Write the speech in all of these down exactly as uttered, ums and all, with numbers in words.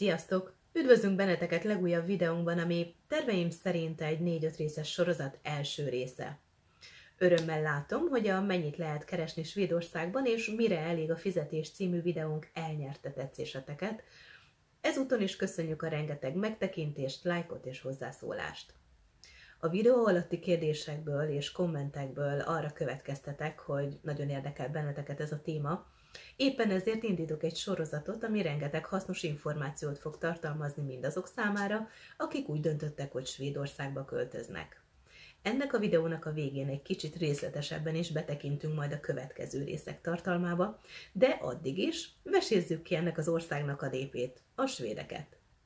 Sziasztok! Üdvözlünk benneteket legújabb videónkban, ami terveim szerint egy négy-öt részes sorozat első része. Örömmel látom, hogy a Mennyit lehet keresni Svédországban és mire elég a fizetés című videónk elnyerte tetszéseteket. Ezúton is köszönjük a rengeteg megtekintést, lájkot és hozzászólást. A videó alatti kérdésekből és kommentekből arra következtetek, hogy nagyon érdekel benneteket ez a téma. Éppen ezért indítok egy sorozatot, ami rengeteg hasznos információt fog tartalmazni mindazok számára, akik úgy döntöttek, hogy Svédországba költöznek. Ennek a videónak a végén egy kicsit részletesebben is betekintünk majd a következő részek tartalmába, de addig is vesézzük ki ennek az országnak a népét, a svédeket.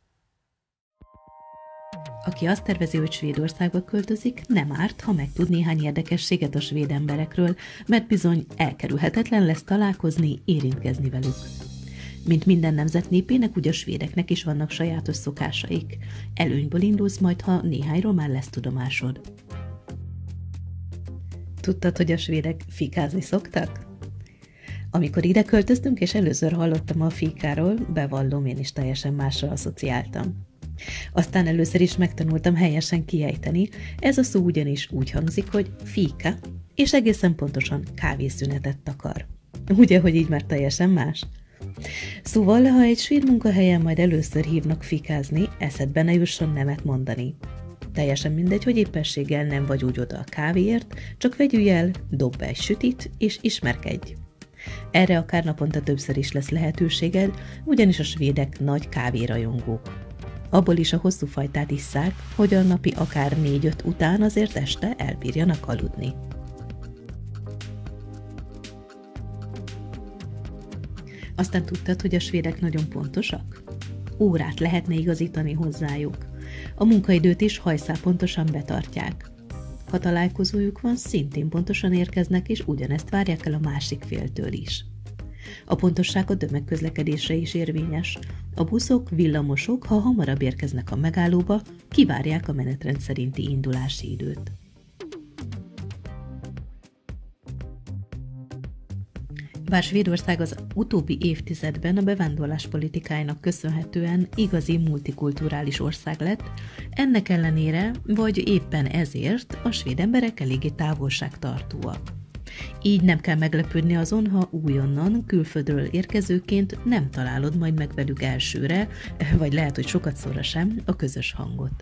Aki azt tervezi, hogy Svédországba költözik, nem árt, ha megtud néhány érdekességet a svéd emberekről, mert bizony elkerülhetetlen lesz találkozni, érintkezni velük. Mint minden nemzet népének, úgy a svédeknek is vannak sajátos szokásaik. Előnyből indulsz majd, ha néhányról már lesz tudomásod. Tudtad, hogy a svédek fikázni szoktak? Amikor ide költöztünk, és először hallottam a fikáról, bevallom, én is teljesen másra asszociáltam. Aztán először is megtanultam helyesen kiejteni, ez a szó ugyanis úgy hangzik, hogy fika, és egészen pontosan kávészünetet takar. Ugye, hogy így már teljesen más? Szóval, ha egy svéd munkahelyen majd először hívnak fikázni, eszedbe ne jusson nemet mondani. Teljesen mindegy, hogy éppenséggel nem vagy úgy oda a kávéért, csak vegyülj el, dobd be egy sütit, és ismerkedj. Erre akár naponta többször is lesz lehetőséged, ugyanis a svédek nagy kávérajongók. Abból is a hosszú fajtát isszák, hogy a napi akár négy-öt után azért este elbírjanak aludni. Aztán tudtad, hogy a svédek nagyon pontosak? Órát lehetne igazítani hozzájuk. A munkaidőt is hajszál pontosan betartják. Ha találkozójuk van, szintén pontosan érkeznek, és ugyanezt várják el a másik féltől is. A pontosság a tömegközlekedésre is érvényes. A buszok, villamosok, ha hamarabb érkeznek a megállóba, kivárják a menetrend szerinti indulási időt. Bár Svédország az utóbbi évtizedben a bevándorlás politikájának köszönhetően igazi multikulturális ország lett, ennek ellenére, vagy éppen ezért a svéd emberek eléggé távolságtartóak. Így nem kell meglepődni azon, ha újonnan, külföldről érkezőként nem találod majd meg velük elsőre, vagy lehet, hogy sokat szorra sem, a közös hangot.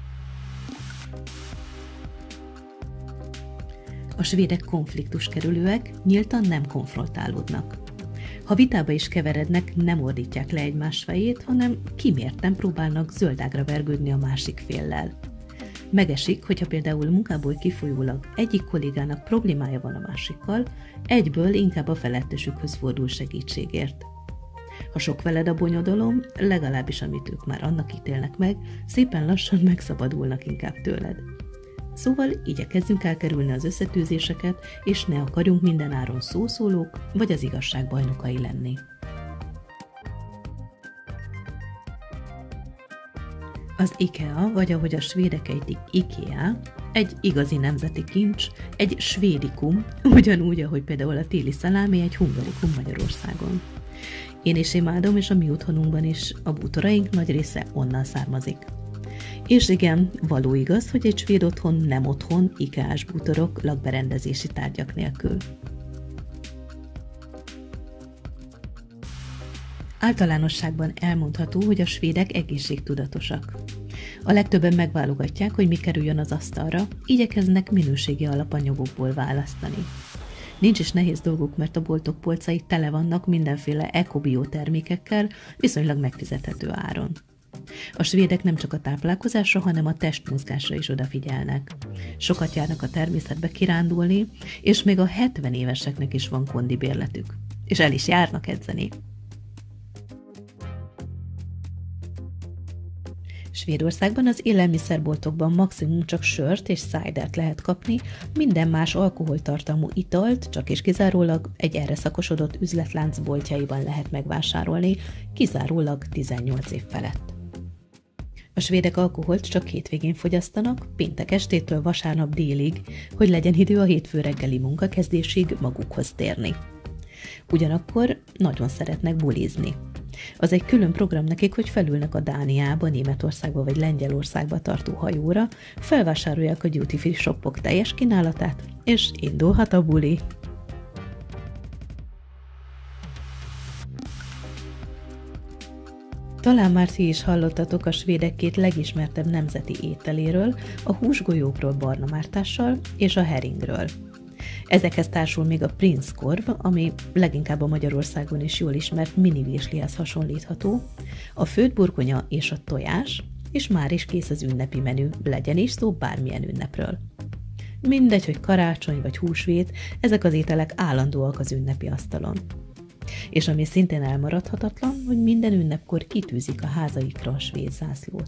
A svédek konfliktuskerülőek, nyíltan nem konfrontálódnak. Ha vitába is keverednek, nem ordítják le egymás fejét, hanem kimérten próbálnak zöldágra vergődni a másik féllel. Megesik, hogyha például munkából kifolyólag egyik kollégának problémája van a másikkal, egyből inkább a felettesükhöz fordul segítségért. Ha sok veled a bonyodalom, legalábbis amit ők már annak ítélnek meg, szépen lassan megszabadulnak inkább tőled. Szóval igyekezzünk elkerülni az összetűzéseket, és ne akarjunk mindenáron szószólók, vagy az igazság bajnokai lenni. Az IKEA, vagy ahogy a svédek ejtik IKEA, egy igazi nemzeti kincs, egy svédikum, ugyanúgy, ahogy például a téli szalámi egy hungarikum Magyarországon. Én is imádom, és a mi otthonunkban is a bútoraink nagy része onnan származik. És igen, való igaz, hogy egy svéd otthon nem otthon IKEA-s bútorok lakberendezési tárgyak nélkül. Általánosságban elmondható, hogy a svédek egészségtudatosak. A legtöbben megválogatják, hogy mi kerüljön az asztalra, igyekeznek minőségi alapanyagokból választani. Nincs is nehéz dolguk, mert a boltok polcai tele vannak mindenféle eko-bio termékekkel, viszonylag megfizethető áron. A svédek nem csak a táplálkozásra, hanem a testmozgásra is odafigyelnek. Sokat járnak a természetbe kirándulni, és még a hetven éveseknek is van kondibérletük. És el is járnak edzeni. Svédországban az élelmiszerboltokban maximum csak sört és szájdert lehet kapni, minden más alkoholtartalmú italt csak és kizárólag egy erre szakosodott üzletlánc boltjaiban lehet megvásárolni, kizárólag tizennyolc év felett. A svédek alkoholt csak hétvégén fogyasztanak, péntek estétől vasárnap délig, hogy legyen idő a hétfő reggeli munkakezdésig magukhoz térni. Ugyanakkor nagyon szeretnek bulizni. Az egy külön program nekik, hogy felülnek a Dániába, Németországba vagy Lengyelországba tartó hajóra, felvásárolják a duty free shopok teljes kínálatát, és indulhat a buli. Talán már ti is hallottatok a svédek két legismertebb nemzeti ételéről, a húsgolyókról Barna Mártással és a heringről. Ezekhez társul még a Prinskorv, ami leginkább a Magyarországon is jól ismert mini virslihez hasonlítható, a főtt burgonya és a tojás, és már is kész az ünnepi menü, legyen is szó bármilyen ünnepről. Mindegy, hogy karácsony vagy húsvét, ezek az ételek állandóak az ünnepi asztalon. És ami szintén elmaradhatatlan, hogy minden ünnepkor kitűzik a házaikra a svéd zászlót.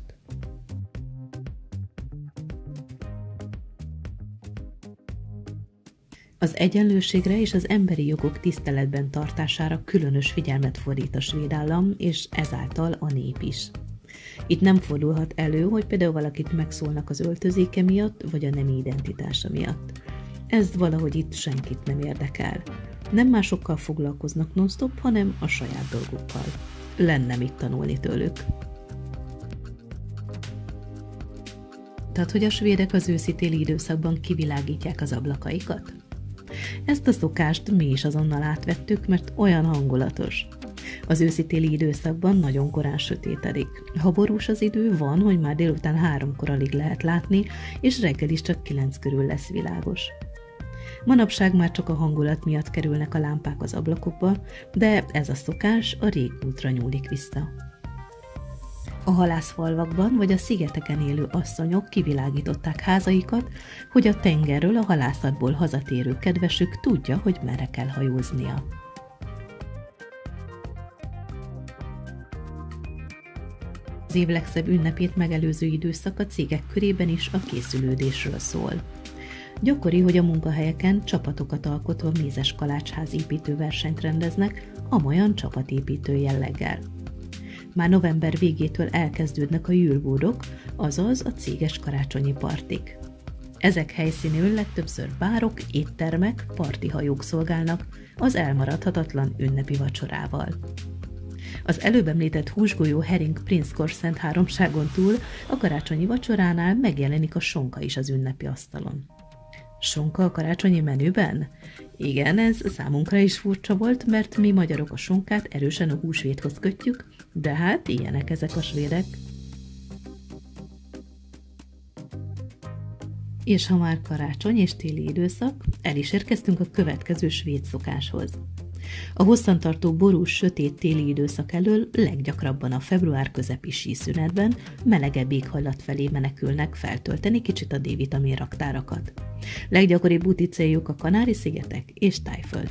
Az egyenlőségre és az emberi jogok tiszteletben tartására különös figyelmet fordít a svéd állam, és ezáltal a nép is. Itt nem fordulhat elő, hogy például valakit megszólnak az öltözéke miatt, vagy a nemi identitása miatt. Ez valahogy itt senkit nem érdekel. Nem másokkal foglalkoznak non-stop, hanem a saját dolgukkal. Lenne mit tanulni tőlük. Tehát, hogy a svédek az őszi-téli időszakban kivilágítják az ablakaikat? Ezt a szokást mi is azonnal átvettük, mert olyan hangulatos. Az őszi-téli időszakban nagyon korán sötétedik. Ha borús az idő, van, hogy már délután háromkor alig lehet látni, és reggel is csak kilenc körül lesz világos. Manapság már csak a hangulat miatt kerülnek a lámpák az ablakokba, de ez a szokás a régmúltra nyúlik vissza. A halászfalvakban vagy a szigeteken élő asszonyok kivilágították házaikat, hogy a tengerről a halászatból hazatérő kedvesük tudja, hogy merre kell hajóznia. Az év legszebb ünnepét megelőző időszak a cégek körében is a készülődésről szól. Gyakori, hogy a munkahelyeken csapatokat alkotva mézes kalácsház építőversenyt rendeznek, amolyan csapatépítő jelleggel. Már november végétől elkezdődnek a jülbódok, azaz a céges karácsonyi partik. Ezek helyszínül legtöbbször bárok, éttermek, partihajók szolgálnak az elmaradhatatlan ünnepi vacsorával. Az előbb említett húsgolyó hering Prinskorv szent háromságon túl a karácsonyi vacsoránál megjelenik a sonka is az ünnepi asztalon. Sonka a karácsonyi menüben? Igen, ez számunkra is furcsa volt, mert mi magyarok a sonkát erősen a húsvéthoz kötjük, de hát ilyenek ezek a svédek. És ha már karácsony és téli időszak, el is érkeztünk a következő svéd szokáshoz. A hosszantartó borús, sötét téli időszak elől leggyakrabban a február közepi síszünetben melegebb éghajlat felé menekülnek feltölteni kicsit a D-vitamin raktárakat. Leggyakoribb úti céljuk a Kanári-szigetek és Tájföld.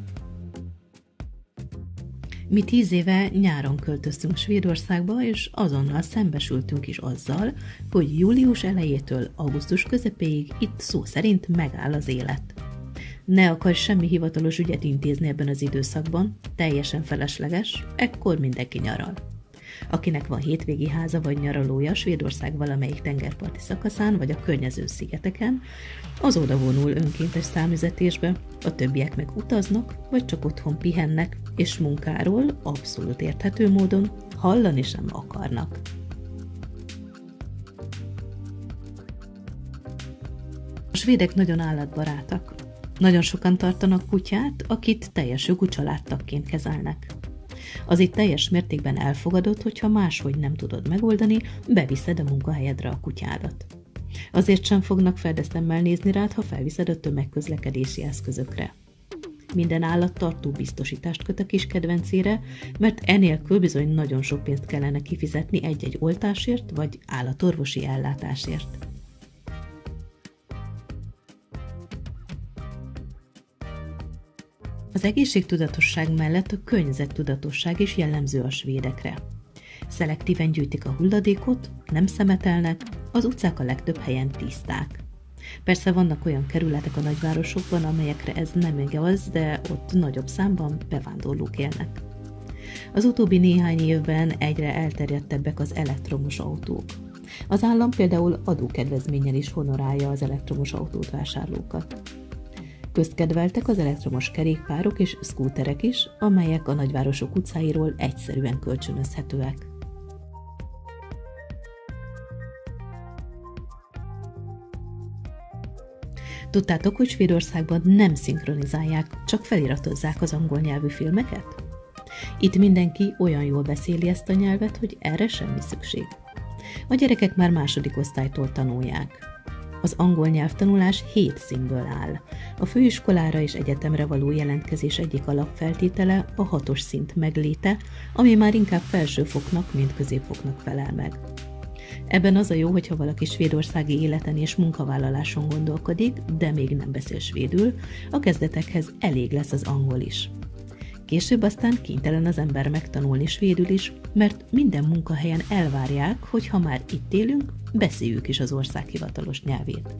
Mi tíz éve nyáron költöztünk Svédországba, és azonnal szembesültünk is azzal, hogy július elejétől augusztus közepéig itt szó szerint megáll az élet. Ne akarj semmi hivatalos ügyet intézni ebben az időszakban, teljesen felesleges, ekkor mindenki nyaral. Akinek van hétvégi háza vagy nyaralója Svédország valamelyik tengerparti szakaszán vagy a környező szigeteken, az oda vonul önkéntes számüzetésbe, a többiek meg utaznak, vagy csak otthon pihennek, és munkáról abszolút érthető módon hallani sem akarnak. A svédek nagyon állatbarátak. Nagyon sokan tartanak kutyát, akit teljes jogú családtagként kezelnek. Az itt teljes mértékben elfogadott, hogyha máshogy nem tudod megoldani, beviszed a munkahelyedre a kutyádat. Azért sem fognak feldeszemmel nézni rád, ha felviszed a tömegközlekedési eszközökre. Minden állattartó biztosítást köt a kis kedvencére, mert enélkül bizony nagyon sok pénzt kellene kifizetni egy-egy oltásért vagy állatorvosi ellátásért. Az egészségtudatosság mellett a környezettudatosság is jellemző a svédekre. Szelektíven gyűjtik a hulladékot, nem szemetelnek, az utcák a legtöbb helyen tiszták. Persze vannak olyan kerületek a nagyvárosokban, amelyekre ez nem igaz, de ott nagyobb számban bevándorlók élnek. Az utóbbi néhány évben egyre elterjedtebbek az elektromos autók. Az állam például adókedvezménnyel is honorálja az elektromos autót vásárlókat. Közkedveltek az elektromos kerékpárok és szkúterek is, amelyek a nagyvárosok utcáiról egyszerűen kölcsönözhetőek. Tudtátok, hogy Svédországban nem szinkronizálják, csak feliratozzák az angol nyelvű filmeket? Itt mindenki olyan jól beszéli ezt a nyelvet, hogy erre semmi szükség. A gyerekek már második osztálytól tanulják. Az angol nyelvtanulás hét színből áll. A főiskolára és egyetemre való jelentkezés egyik alapfeltétele a hatos szint megléte, ami már inkább felsőfoknak, mint középfoknak felel meg. Ebben az a jó, hogyha valaki svédországi életen és munkavállaláson gondolkodik, de még nem beszél svédül, a kezdetekhez elég lesz az angol is. Később aztán kénytelen az ember megtanulni svédül is, mert minden munkahelyen elvárják, hogy ha már itt élünk, beszéljük is az ország hivatalos nyelvét.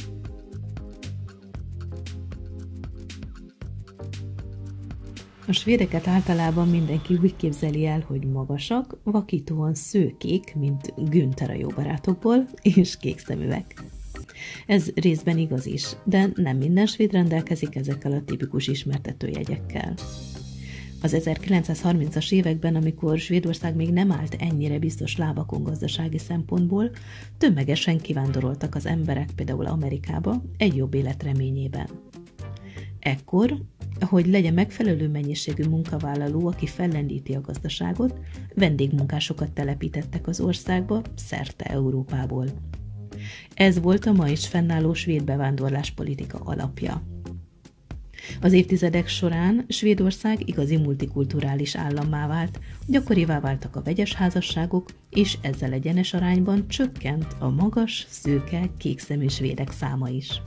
A svédeket általában mindenki úgy képzeli el, hogy magasak, vakítóan szőkék, mint Günther a Jó barátokból, és kék szeműek. Ez részben igaz is, de nem minden svéd rendelkezik ezekkel a tipikus ismertetőjegyekkel. Az ezerkilencszázharmincas években, amikor Svédország még nem állt ennyire biztos lábakon gazdasági szempontból, tömegesen kivándoroltak az emberek például Amerikába egy jobb élet reményében. Ekkor, hogy legyen megfelelő mennyiségű munkavállaló, aki fellendíti a gazdaságot, vendégmunkásokat telepítettek az országba, szerte Európából. Ez volt a ma is fennálló svéd bevándorláspolitika alapja. Az évtizedek során Svédország igazi multikulturális állammá vált, gyakorivá váltak a vegyes házasságok, és ezzel egyenes arányban csökkent a magas, szőke, kékszemű svédek száma is.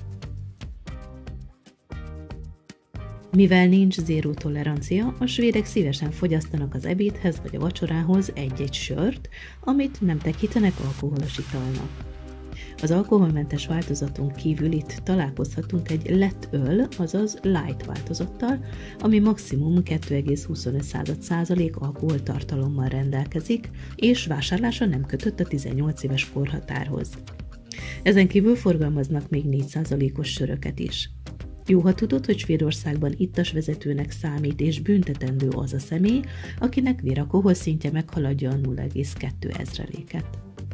Mivel nincs zéró tolerancia, a svédek szívesen fogyasztanak az ebédhez vagy a vacsorához egy-egy sört, amit nem tekintenek alkoholos italnak. Az alkoholmentes változaton kívül itt találkozhatunk egy lett öl, azaz light változattal, ami maximum kettő egész huszonöt százalék alkoholtartalommal rendelkezik, és vásárlása nem kötött a tizennyolc éves korhatárhoz. Ezen kívül forgalmaznak még négy százalékos söröket is. Jó, ha tudod, hogy Svédországban ittasvezetőnek számít és büntetendő az a személy, akinek véralkohol szintje meghaladja a nulla egész kettő ezreléket.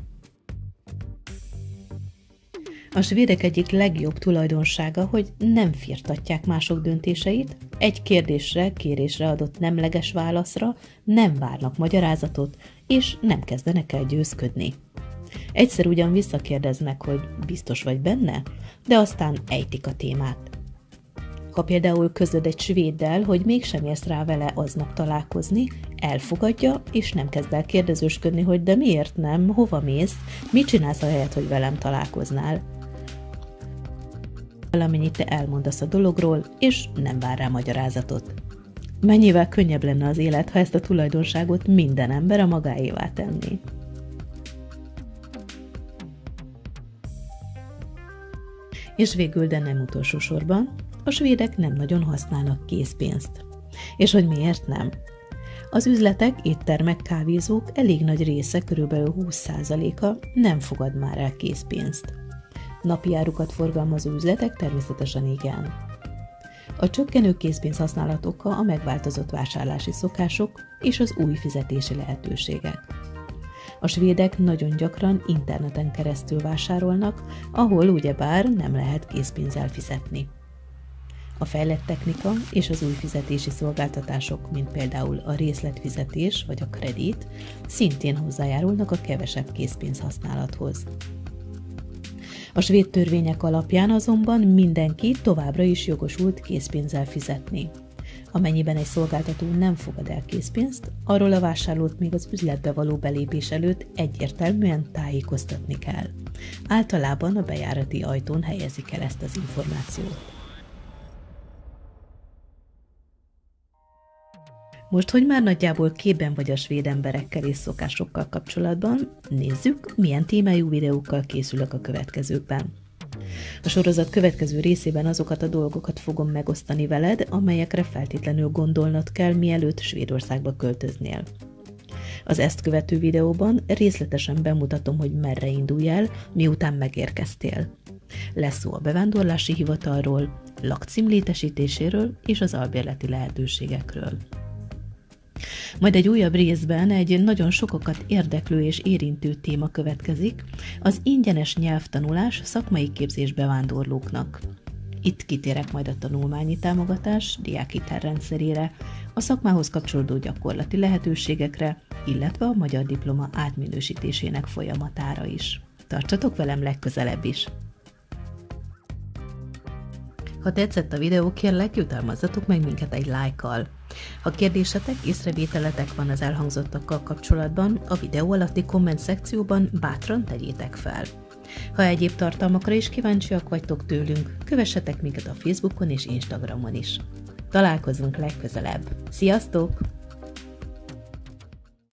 A svédek egyik legjobb tulajdonsága, hogy nem firtatják mások döntéseit, egy kérdésre, kérésre adott nemleges válaszra nem várnak magyarázatot, és nem kezdenek el győzködni. Egyszer ugyan visszakérdeznek, hogy biztos vagy benne, de aztán ejtik a témát. Ha például közöd egy svéddel, hogy mégsem érsz rá vele aznap találkozni, elfogadja, és nem kezd el kérdezősködni, hogy de miért nem, hova mész, mit csinálsz ahelyett, hogy velem találkoznál. Valamennyit te elmondasz a dologról, és nem vár rá magyarázatot. Mennyivel könnyebb lenne az élet, ha ezt a tulajdonságot minden ember a magáévá tenné. És végül, de nem utolsó sorban, a svédek nem nagyon használnak készpénzt. És hogy miért nem? Az üzletek, éttermek, kávézók elég nagy része, körülbelül húsz százaléka nem fogad már el készpénzt. Napi árukat forgalmazó üzletek természetesen igen. A csökkenő készpénz használat oka a megváltozott vásárlási szokások és az új fizetési lehetőségek. A svédek nagyon gyakran interneten keresztül vásárolnak, ahol ugyebár nem lehet készpénzzel fizetni. A fejlett technika és az új fizetési szolgáltatások, mint például a részletfizetés vagy a kredit, szintén hozzájárulnak a kevesebb készpénz használathoz. A svéd törvények alapján azonban mindenki továbbra is jogosult készpénzzel fizetni. Amennyiben egy szolgáltató nem fogad el készpénzt, arról a vásárlót még az üzletbe való belépés előtt egyértelműen tájékoztatni kell. Általában a bejárati ajtón helyezik el ezt az információt. Most, hogy már nagyjából képben vagy a svéd emberekkel és szokásokkal kapcsolatban, nézzük, milyen témájú videókkal készülök a következőkben. A sorozat következő részében azokat a dolgokat fogom megosztani veled, amelyekre feltétlenül gondolnod kell, mielőtt Svédországba költöznél. Az ezt követő videóban részletesen bemutatom, hogy merre indulj el, miután megérkeztél. Lesz szó a bevándorlási hivatalról, lakcím létesítéséről és az albérleti lehetőségekről. Majd egy újabb részben egy nagyon sokakat érdeklő és érintő téma következik, az ingyenes nyelvtanulás szakmai képzés bevándorlóknak. Itt kitérek majd a tanulmányi támogatás, diákhitel rendszerére, a szakmához kapcsolódó gyakorlati lehetőségekre, illetve a magyar diploma átminősítésének folyamatára is. Tartsatok velem legközelebb is! Ha tetszett a videó, kérlek, jutalmazzatok meg minket egy lájkkal. Ha kérdésetek, észrevételetek van az elhangzottakkal kapcsolatban, a videó alatti komment szekcióban bátran tegyétek fel. Ha egyéb tartalmakra is kíváncsiak vagytok tőlünk, kövessetek minket a Facebookon és Instagramon is. Találkozunk legközelebb. Sziasztok!